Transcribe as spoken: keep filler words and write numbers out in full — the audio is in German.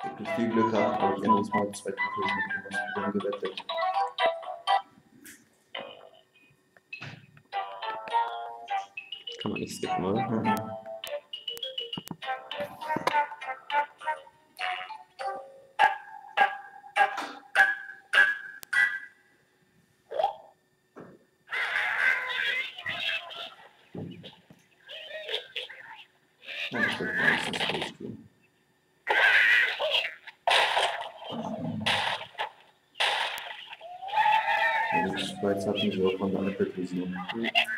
wirklich viel Glück gehabt, aber ich habe jetzt mal zwei Kartoffeln mit dem gewettet. Kann man nicht skippen, oder? Mhm. Ja, ich werde meistens durchgehen. Ja, die Schweiz hatten sie auch von der Apple-Vision.